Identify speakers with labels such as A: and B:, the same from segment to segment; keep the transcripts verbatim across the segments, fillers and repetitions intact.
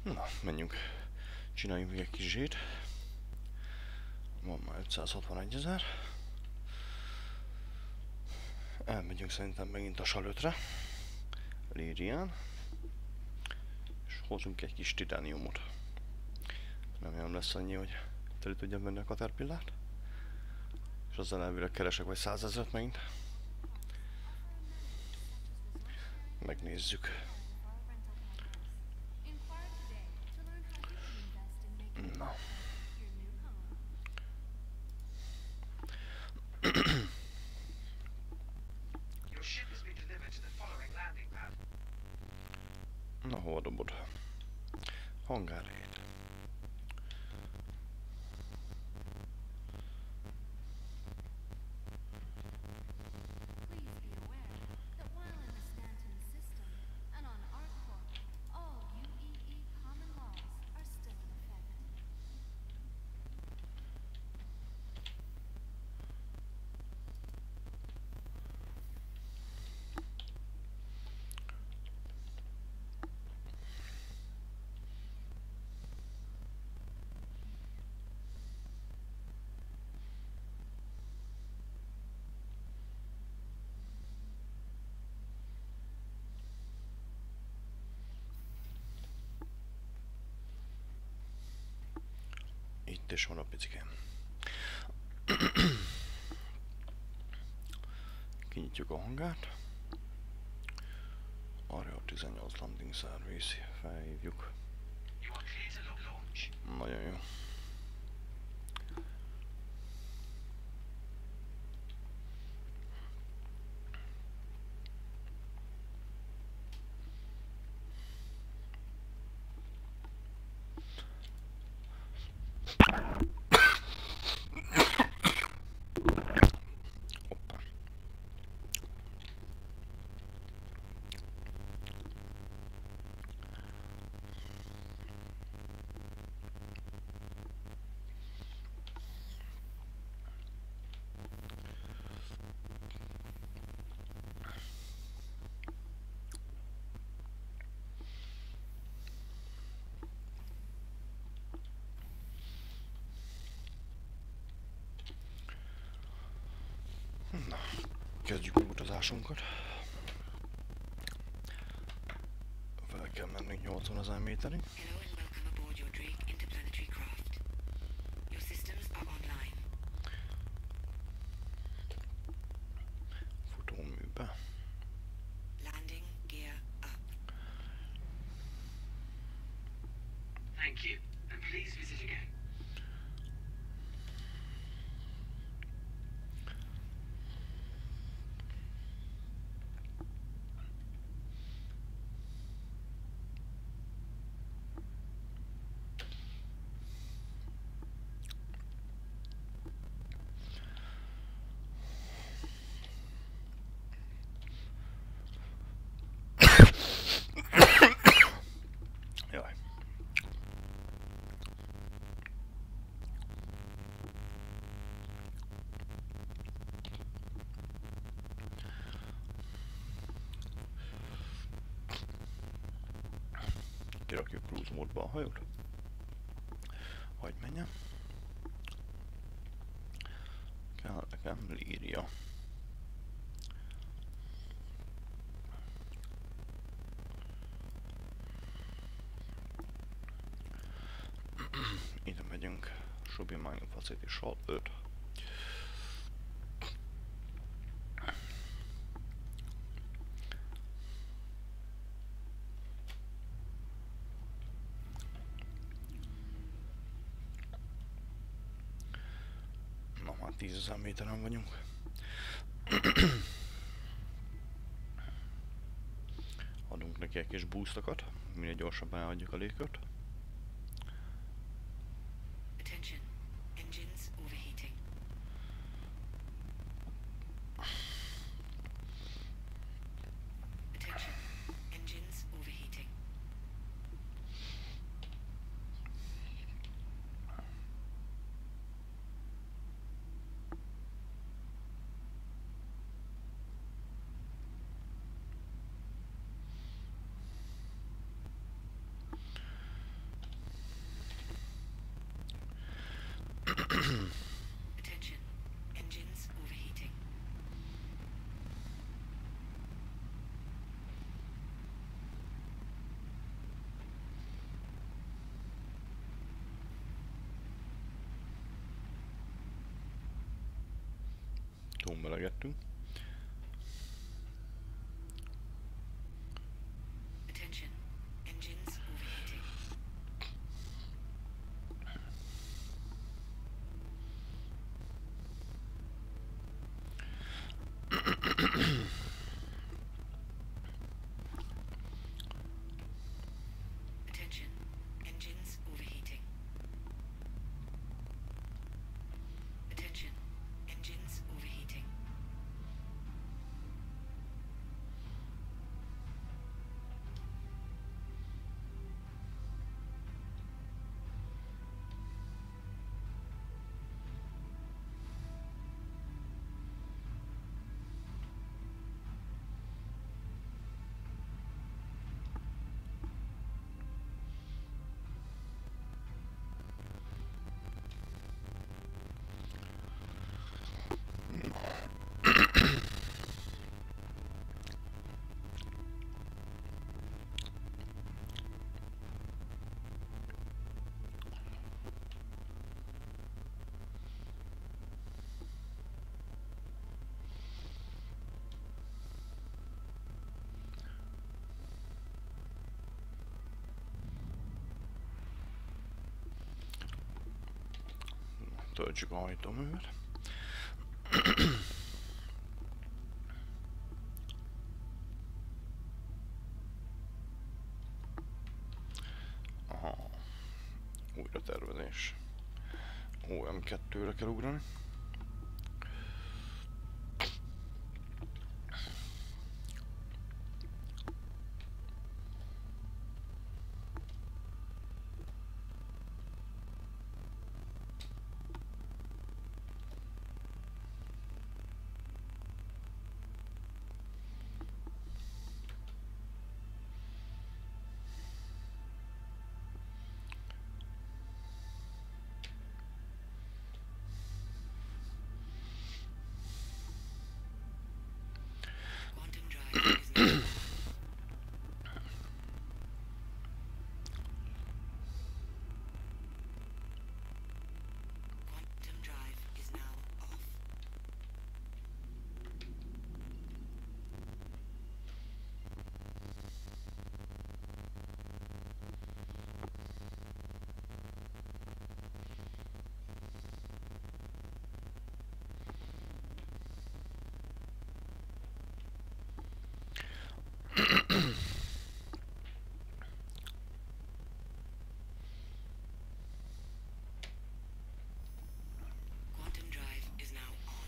A: Na, menjünk. Csináljunk még egy kis zsét. Van már ötszázhatvanegy ezer. Elmegyünk szerintem megint a salötre. Lérián. És hozunk egy kis titániumot. Nem olyan lesz annyi, hogy teli tudjam venni a Caterpillart. És azzal elvileg keresek vagy százezret megint. Megnézzük. Na. Na, hova dobod? Hangárhelyét. Itt is van a picikém. Kinyitjuk a hangárt. Area tizennyolc Landing Service. Felhívjuk. Nagyon jó. Hoppá. Na, kezdjük meg utazásunkat. Fel kell mennünk nyolcvanezer méterig. Futóműbe.
B: Thank you, and please visit again.
A: Jaj. Kirakjuk cruise módba a hajót. Hagyj menjen. Kell nekem Líria. Ide megyünk. Shopping Mining Facility Shop öt. Na, már tízezer méteren vagyunk. Adunk neki egy kis boostokat, minél gyorsabban elhagyjuk a légkört.
C: Attention, engines overheating. Attention, engines overheating.
A: Túlmelegettünk.
C: Attention. Engines overheating. Attention. Engines overheating. Attention. Engines overheating.
A: Töltsük a hajtóművet. Aha. Újra tervezés. O M kettőre kell ugrani.
C: Quantum drive is now off. Quantum drive is now off. Quantum drive is now on.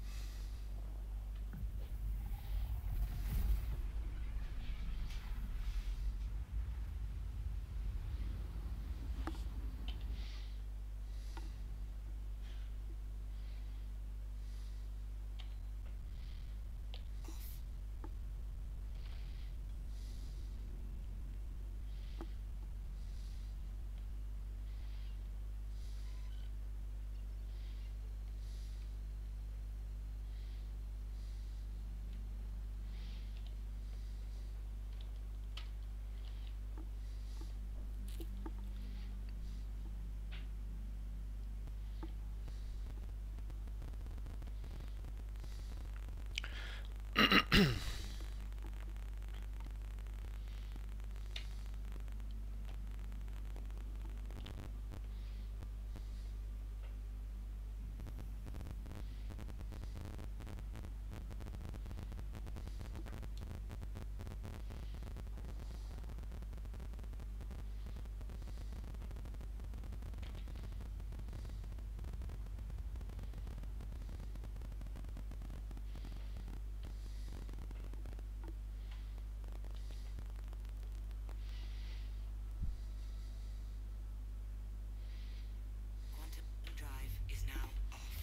C: Quantum drive is now off.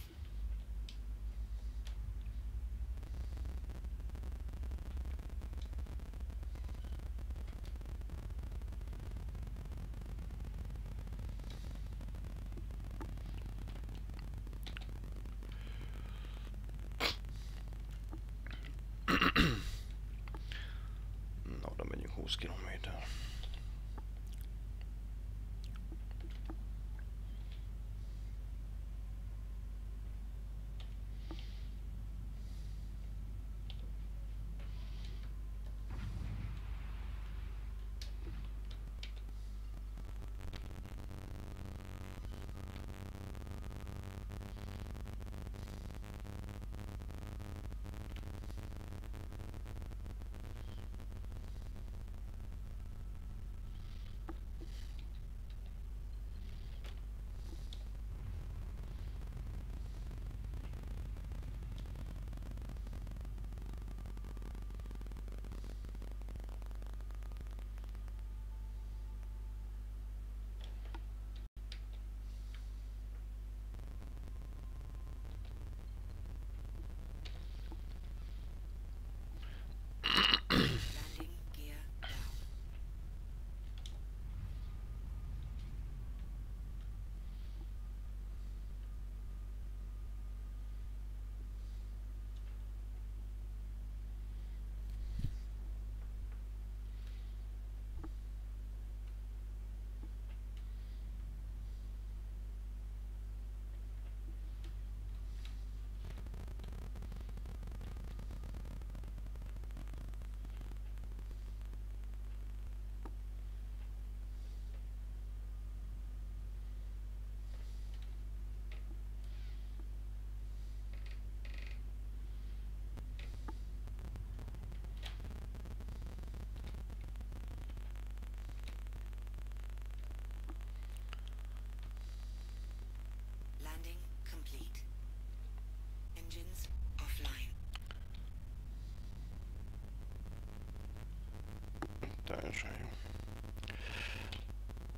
A: Na, oda megyünk húsz kilométer.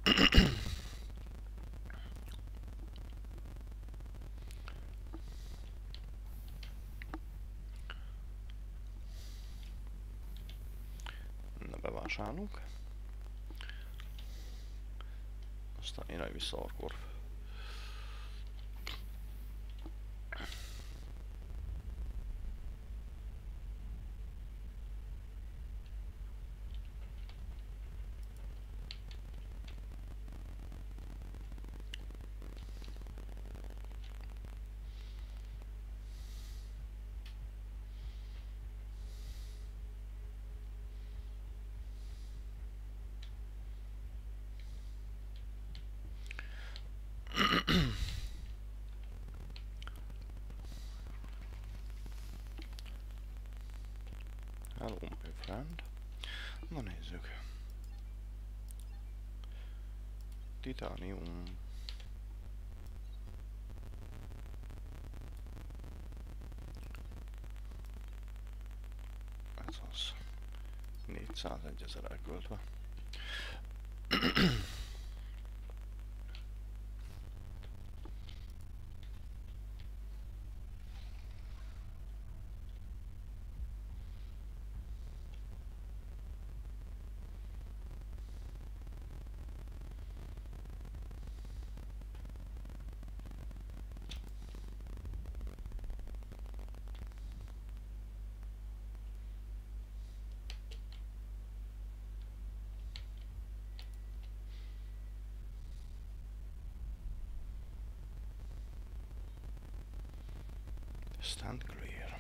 A: Na, bevásárlunk. Aztán én vissza akkor. Hello, my friend. Na nézzük. Titánium. Ez az. négyszázegy ezer elköltve. Stand clear.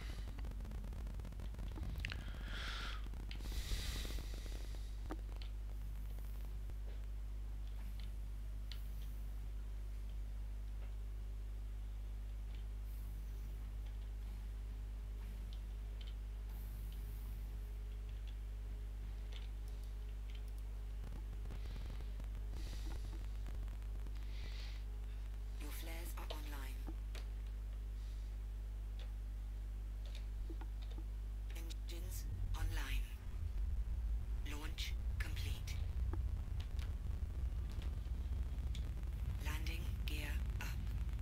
C: Your flares are online. Engines online. Launch complete. Landing gear up.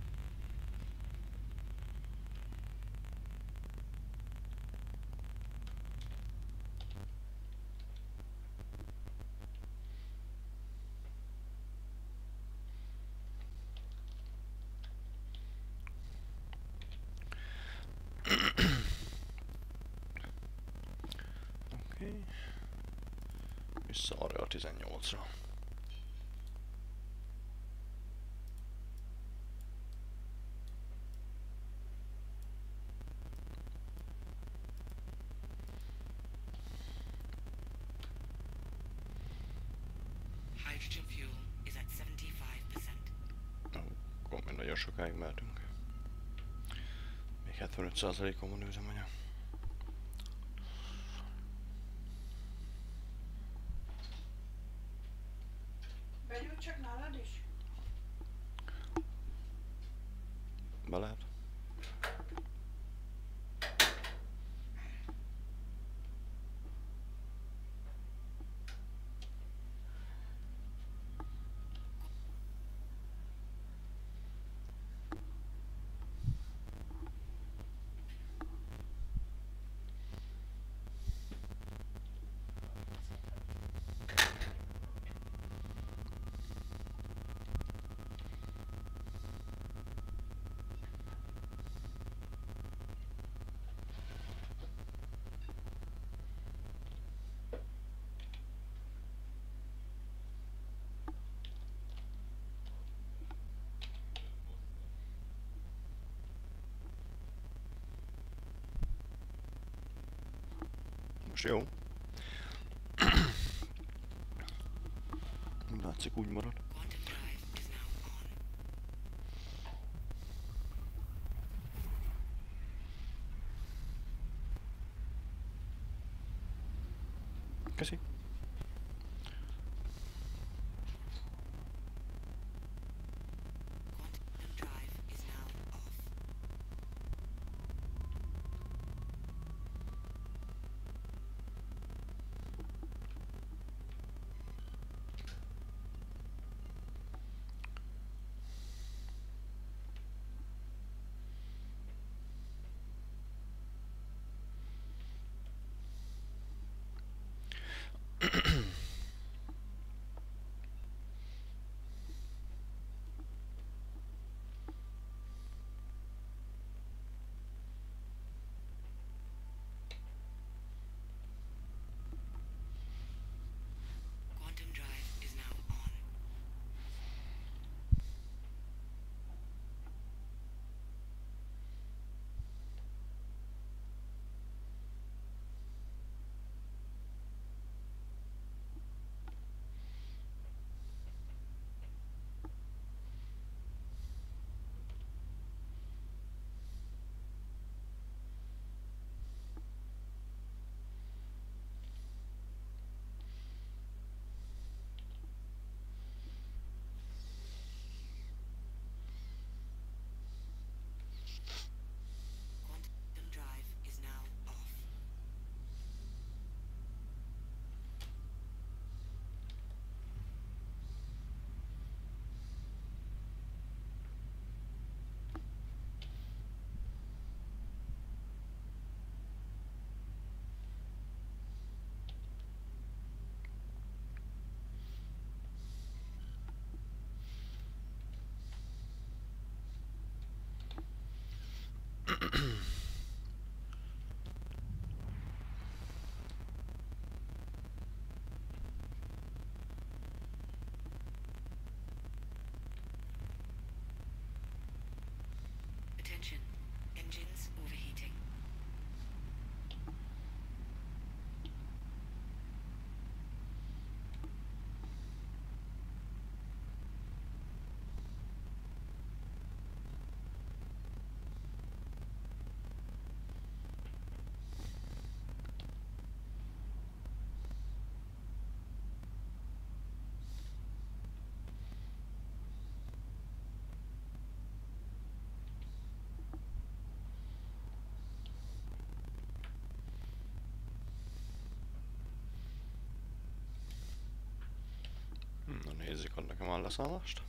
A: Oké. Okay. Vissza arra a tizennyolcra.
C: Hydrogen fuel is at seventy-five percent.
A: Akkor még nagyon sokáig mehetünk. Még hetvenöt százalékon van üzemanyag.
D: Begyújt csak nálad is?
A: Be lehet? Most jó. Látszik, úgy marad.
C: Quantum drive is now on.
A: Köszi.
C: Quantum drive is now off. Attention. Engines overheating.
A: Na nézzük a nekem a leszállást.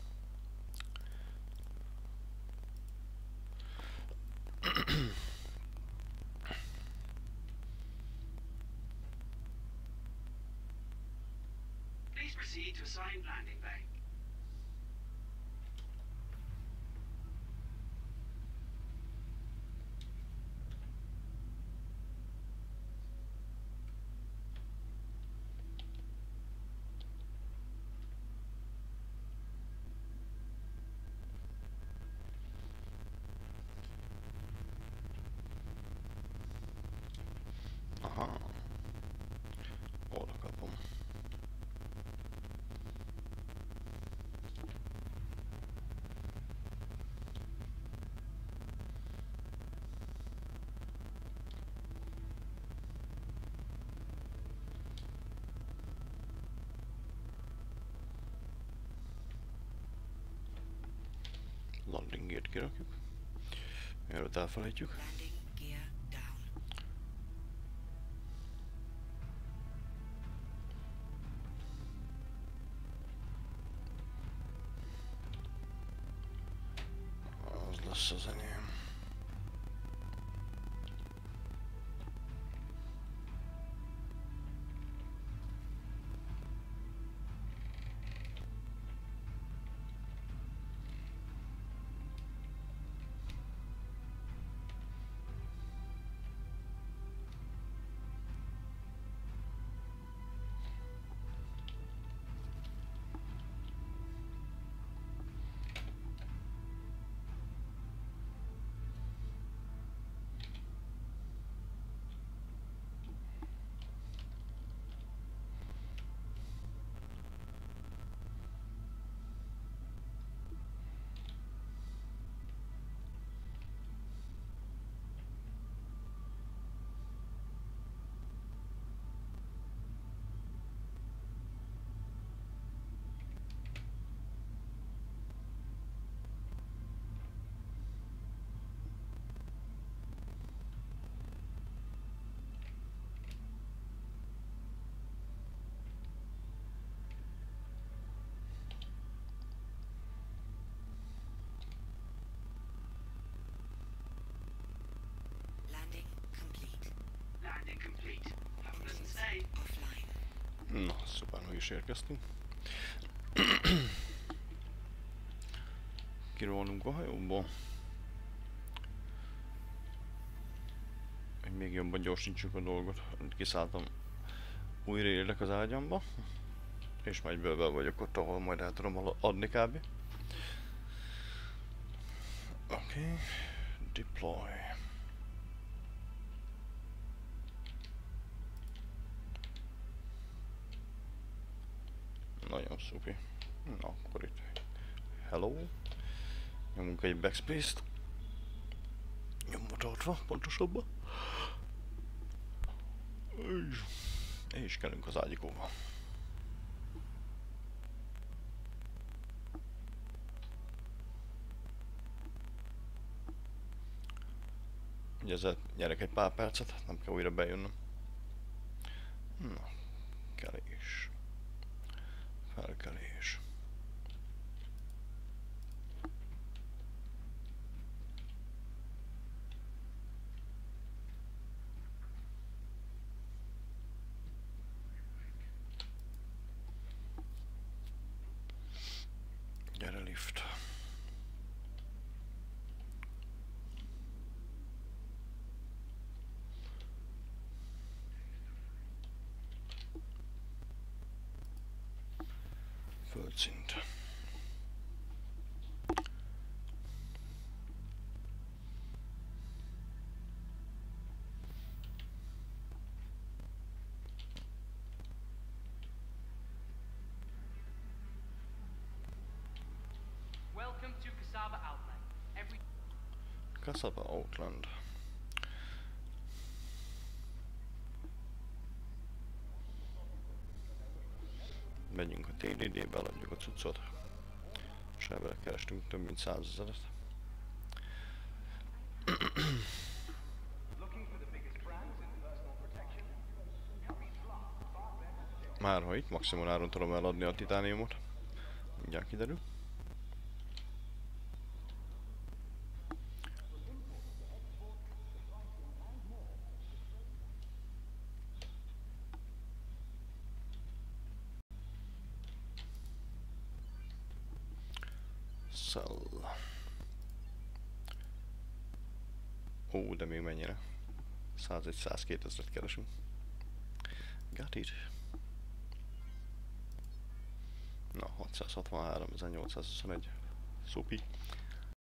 B: Please proceed to assigned landing bay.
A: Aha. Oda kapom. Landing gear-t kirakjuk. Mielőtt elfelejtjük.
C: Landing gear down.
A: Az lesz az enyém.
C: Landing complete.
B: Landing complete. Have a pleasant stay.
C: Offline.
A: Na, szuper, meg is érkeztünk. Kirólunk a hajóból. Hogy még jobban gyorsítsuk a dolgot. Kiszálltam, újra érek az ágyamba. És majd bőve vagyok ott, ahol majd el tudom adni kb. Oké. Okay. Deploy. Nagyon szupi. Na, akkor itt hello. Nyomunk egy backspace-t. Nyomva tartva, pontosabban. És, és kelünk az ágyikóba. Ugye ezzel nyerek egy pár percet, nem kell újra bejönnöm. Na, kelés. Felkelés. Gyere lift. Földszint. Kasaba Outland. Megyünk a té dé dé-be, eladjuk a cuccot. És ebben kerestünk több mint százezeret. Már ha itt maximum áron tudom eladni a titániumot. Mindjárt kiderül. Sell. Ó, de még mennyire? százegy-százkettő ezret keresünk. Got it. Na, hatszázhatvanhárom, ezernyolcszázhuszonegy. Szupi.